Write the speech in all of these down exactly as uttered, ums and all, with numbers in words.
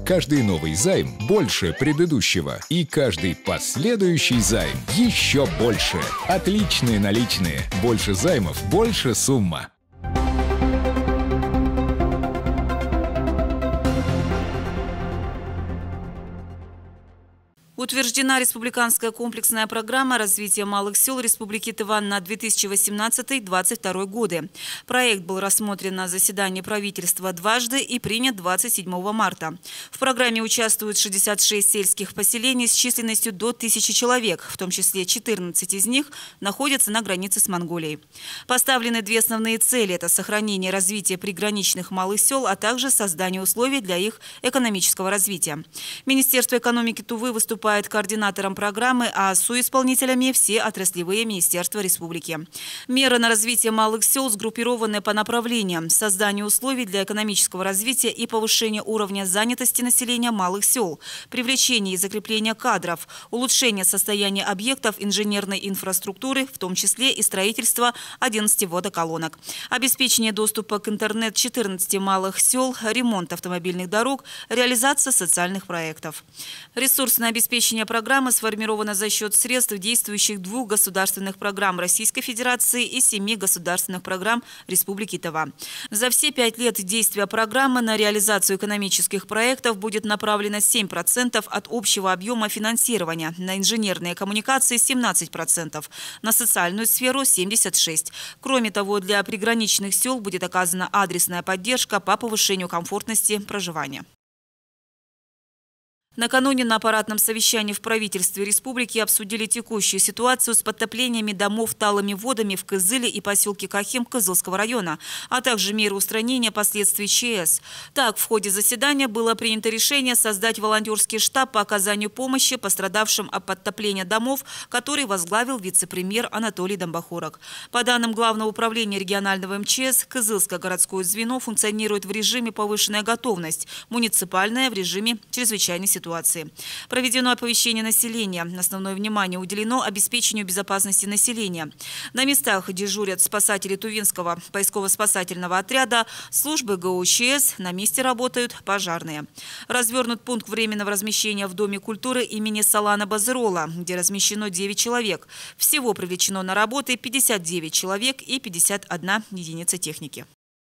Каждый новый займ больше предыдущего. И каждый последующий займ еще больше. Отличные наличные. Больше займов, больше сумма. Утверждена республиканская комплексная программа развития малых сел Республики Тыва на две тысячи восемнадцатый — две тысячи двадцать второй годы. Проект был рассмотрен на заседании правительства дважды и принят двадцать седьмого марта. В программе участвуют шестьдесят шесть сельских поселений с численностью до тысячи человек, в том числе четырнадцать из них находятся на границе с Монголией. Поставлены две основные цели – это сохранение и развитие приграничных малых сел, а также создание условий для их экономического развития. Министерство экономики Тувы выступает координатором программы, а соисполнителями все отраслевые министерства республики. Меры на развитие малых сел сгруппированы по направлениям: создание условий для экономического развития и повышения уровня занятости населения малых сел, привлечение и закрепление кадров, улучшение состояния объектов инженерной инфраструктуры, в том числе и строительство одиннадцати водоколонок, обеспечение доступа к интернет четырнадцати малых сел, ремонт автомобильных дорог, реализация социальных проектов. Ресурсное обеспечение программы сформировано за счет средств действующих двух государственных программ Российской Федерации и семи государственных программ Республики Тыва. За все пять лет действия программы на реализацию экономических проектов будет направлено семь процентов от общего объема финансирования, на инженерные коммуникации – семнадцать процентов, на социальную сферу – семьдесят шесть процентов. Кроме того, для приграничных сел будет оказана адресная поддержка по повышению комфортности проживания. Накануне на аппаратном совещании в правительстве республики обсудили текущую ситуацию с подтоплениями домов талыми водами в Кызыле и поселке Кахим Кызылского района, а также меры устранения последствий ЧС. Так, в ходе заседания было принято решение создать волонтерский штаб по оказанию помощи пострадавшим от подтопления домов, который возглавил вице-премьер Анатолий Домбохорок. По данным Главного управления регионального МЧС, Кызылское городское звено функционирует в режиме повышенная готовность, муниципальное в режиме чрезвычайной ситуации. Проведено оповещение населения. Основное внимание уделено обеспечению безопасности населения. На местах дежурят спасатели Тувинского поисково-спасательного отряда, службы ГУЧС, на месте работают пожарные. Развернут пункт временного размещения в Доме культуры имени Салана Базырола, где размещено девять человек. Всего привлечено на работы пятьдесят девять человек и пятьдесят одна единица техники.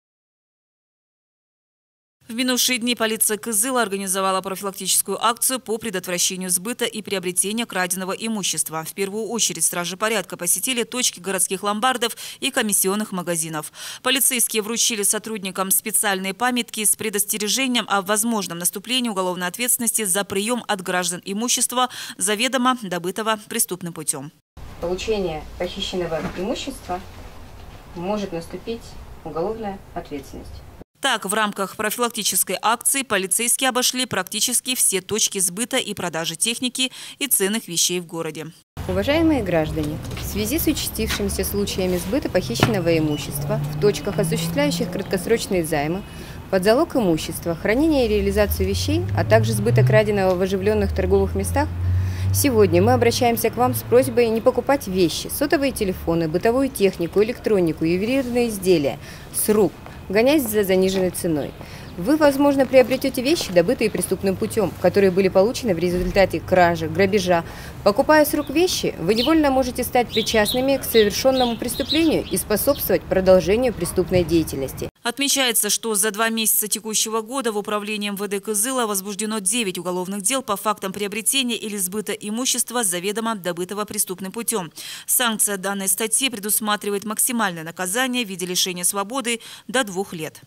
В минувшие дни полиция Кызыла организовала профилактическую акцию по предотвращению сбыта и приобретения краденого имущества. В первую очередь стражи порядка посетили точки городских ломбардов и комиссионных магазинов. Полицейские вручили сотрудникам специальные памятки с предостережением о возможном наступлении уголовной ответственности за прием от граждан имущества, заведомо добытого преступным путем. Получение похищенного имущества может наступить уголовная ответственность. Так, в рамках профилактической акции полицейские обошли практически все точки сбыта и продажи техники и ценных вещей в городе. Уважаемые граждане, в связи с участившимися случаями сбыта похищенного имущества в точках, осуществляющих краткосрочные займы, под залог имущества, хранение и реализацию вещей, а также сбыта краденого в оживленных торговых местах, сегодня мы обращаемся к вам с просьбой не покупать вещи, сотовые телефоны, бытовую технику, электронику, ювелирные изделия с рук, гонясь за заниженной ценой. Вы, возможно, приобретете вещи, добытые преступным путем, которые были получены в результате кражи, грабежа. Покупая с рук вещи, вы невольно можете стать причастными к совершенному преступлению и способствовать продолжению преступной деятельности. Отмечается, что за два месяца текущего года в управлении МВД Кызыла возбуждено девять уголовных дел по фактам приобретения или сбыта имущества, заведомо добытого преступным путем. Санкция данной статьи предусматривает максимальное наказание в виде лишения свободы до двух лет.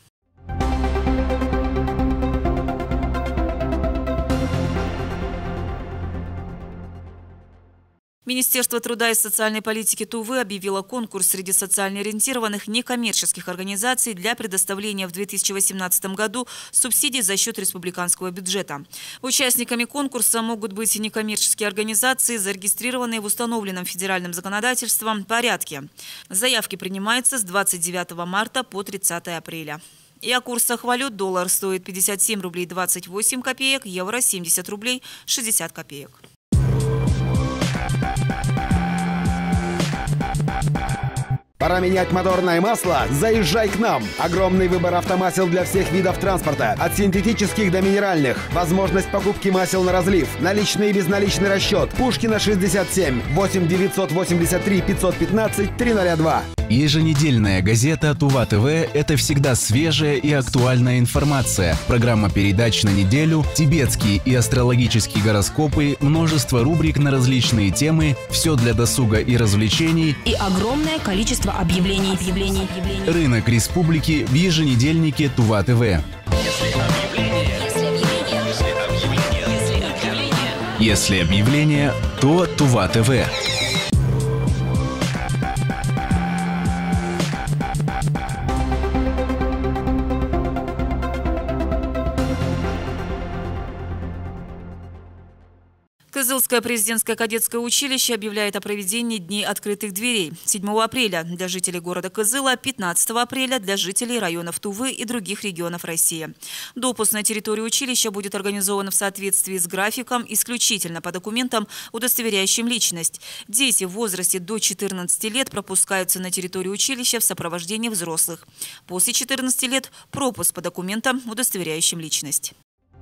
Министерство труда и социальной политики Тувы объявило конкурс среди социально ориентированных некоммерческих организаций для предоставления в две тысячи восемнадцатом году субсидий за счет республиканского бюджета. Участниками конкурса могут быть и некоммерческие организации, зарегистрированные в установленном федеральным законодательством порядке. Заявки принимаются с двадцать девятого марта по тридцатое апреля. И о курсах валют: доллар стоит пятьдесят семь рублей двадцать восемь копеек, евро семьдесят рублей шестьдесят копеек. Пора менять моторное масло? Заезжай к нам! Огромный выбор автомасел для всех видов транспорта. От синтетических до минеральных. Возможность покупки масел на разлив. Наличный и безналичный расчет. Пушкина шестьдесят семь. восемь девятьсот восемьдесят три пятьсот пятнадцать триста два. Еженедельная газета Тува ТВ – это всегда свежая и актуальная информация. Программа передач на неделю, тибетские и астрологические гороскопы, множество рубрик на различные темы, все для досуга и развлечений. И огромное количество объявлений. объявлений. Рынок республики в еженедельнике Тува ТВ. Если объявление, то Тува ТВ. Кызылское президентское кадетское училище объявляет о проведении Дней открытых дверей седьмого апреля для жителей города Кызыла, пятнадцатого апреля для жителей районов Тувы и других регионов России. Допуск на территорию училища будет организован в соответствии с графиком исключительно по документам, удостоверяющим личность. Дети в возрасте до четырнадцати лет пропускаются на территорию училища в сопровождении взрослых. После четырнадцати лет пропуск по документам, удостоверяющим личность.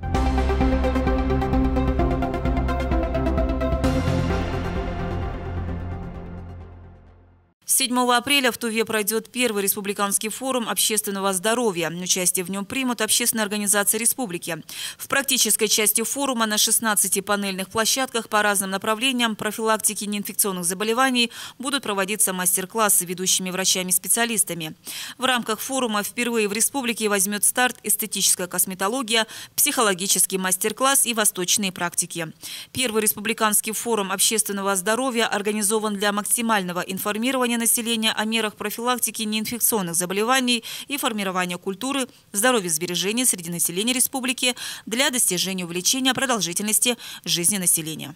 седьмого апреля в Туве пройдет первый республиканский форум общественного здоровья. Участие в нем примут общественные организации республики. В практической части форума на шестнадцати панельных площадках по разным направлениям профилактики неинфекционных заболеваний будут проводиться мастер-классы ведущими врачами-специалистами. В рамках форума впервые в республике возьмет старт эстетическая косметология, психологический мастер-класс и восточные практики. Первый республиканский форум общественного здоровья организован для максимального информирования населения населения о мерах профилактики неинфекционных заболеваний и формирования культуры здоровьесбережения среди населения республики для достижения увеличения продолжительности жизни населения.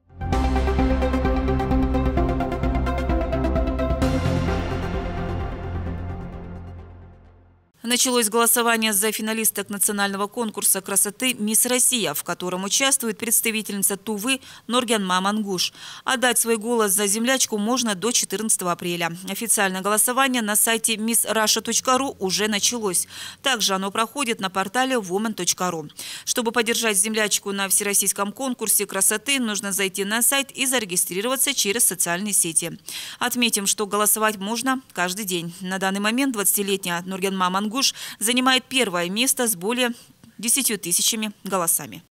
Началось голосование за финалисток национального конкурса красоты «Мисс Россия», в котором участвует представительница Тувы Нургенма Мангуш. Отдать свой голос за землячку можно до четырнадцатого апреля. Официальное голосование на сайте мисс раша точка ру уже началось. Также оно проходит на портале вумен точка ру. Чтобы поддержать землячку на всероссийском конкурсе красоты, нужно зайти на сайт и зарегистрироваться через социальные сети. Отметим, что голосовать можно каждый день. На данный момент двадцатилетняя Нургенма Мангуш занимает первое место с более десятью тысячами голосами.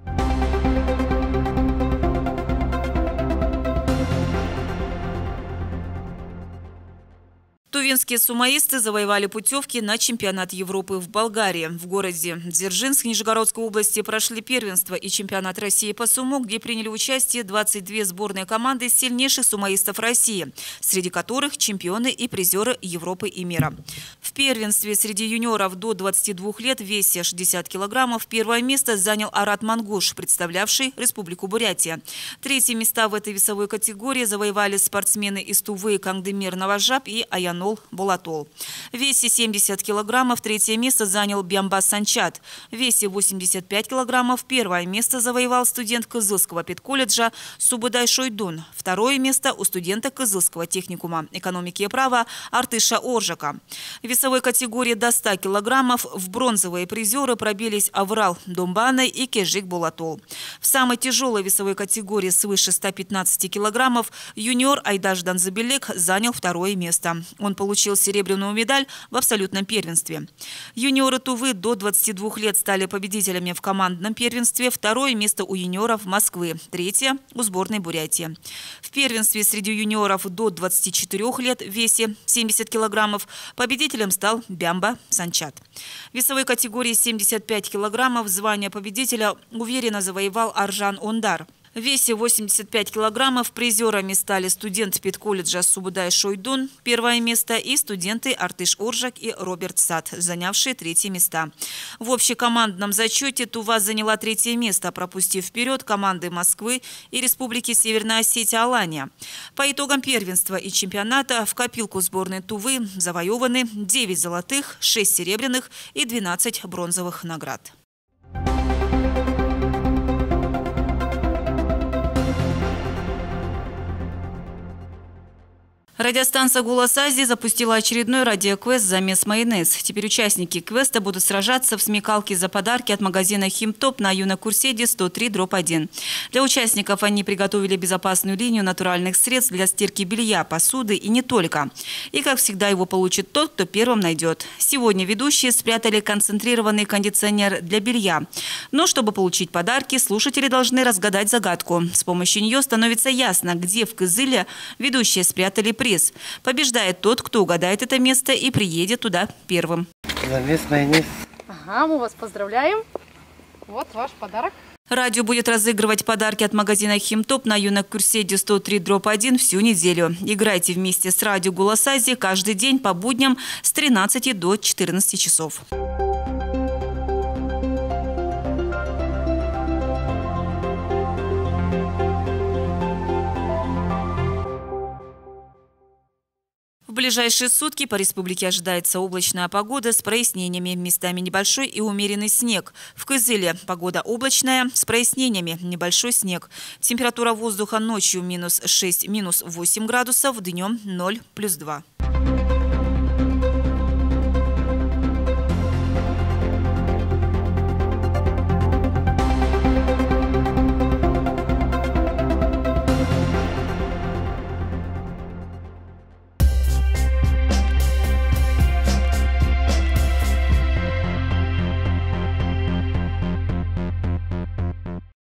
Тувинские сумоисты завоевали путевки на чемпионат Европы в Болгарии. В городе Дзержинск Нижегородской области прошли первенство и чемпионат России по сумо, где приняли участие двадцать две сборные команды сильнейших сумоистов России, среди которых чемпионы и призеры Европы и мира. В первенстве среди юниоров до двадцати двух лет в весе шестьдесят килограммов первое место занял Арат Мангуш, представлявший Республику Бурятия. Третьи места в этой весовой категории завоевали спортсмены из Тувы Кандемир Новожаб и Аянол Болатол. В весе семьдесят килограммов третье место занял Бямба Санчат. В весе восемьдесят пять килограммов первое место завоевал студент Кызылского педколледжа Субудай Шойдун. Второе место у студента Кызылского техникума экономики и права Артыша Оржака. В весовой категории до ста килограммов в бронзовые призеры пробились Аврал Домбана и Кежик Болатол. В самой тяжелой весовой категории свыше ста пятнадцати килограммов юниор Айдаш Данзабелек занял второе место. Он получил серебряную медаль в абсолютном первенстве. Юниоры Тувы до двадцати двух лет стали победителями в командном первенстве. Второе место у юниоров Москвы. Третье у сборной Бурятии. В первенстве среди юниоров до двадцати четырёх лет в весе семьдесят килограммов победителем стал Бямба Санчат. В весовой категории семьдесят пять килограммов звание победителя уверенно завоевал Аржан Ондар. В весе восемьдесят пять килограммов призерами стали студент педколледжа Субудай Шойдун, первое место, и студенты Артыш Оржак и Роберт Сад, занявшие третье места. В общекомандном зачете Тува заняла третье место, пропустив вперед команды Москвы и Республики Северная Осетия Алания. По итогам первенства и чемпионата в копилку сборной Тувы завоеваны девять золотых, шесть серебряных и двенадцать бронзовых наград. Радиостанция «Голос Азии» запустила очередной радиоквест «Замес майонез». Теперь участники квеста будут сражаться в смекалке за подарки от магазина «Химтоп» на Юнокурседе сто три дробь один. Для участников они приготовили безопасную линию натуральных средств для стирки белья, посуды и не только. И, как всегда, его получит тот, кто первым найдет. Сегодня ведущие спрятали концентрированный кондиционер для белья. Но чтобы получить подарки, слушатели должны разгадать загадку. С помощью нее становится ясно, где в Кызыле ведущие спрятали приз. Побеждает тот, кто угадает это место и приедет туда первым. Замес майонез. Ага, мы вас поздравляем. Вот ваш подарок. Радио будет разыгрывать подарки от магазина «Химтоп» на Юнокурседе сто три дробь один всю неделю. Играйте вместе с радио «Голос Азии» каждый день по будням с тринадцати до четырнадцати часов. В ближайшие сутки по республике ожидается облачная погода с прояснениями. Местами небольшой и умеренный снег. В Кызыле погода облачная с прояснениями. Небольшой снег. Температура воздуха ночью минус шесть, минус восемь градусов, днем ноль, плюс два.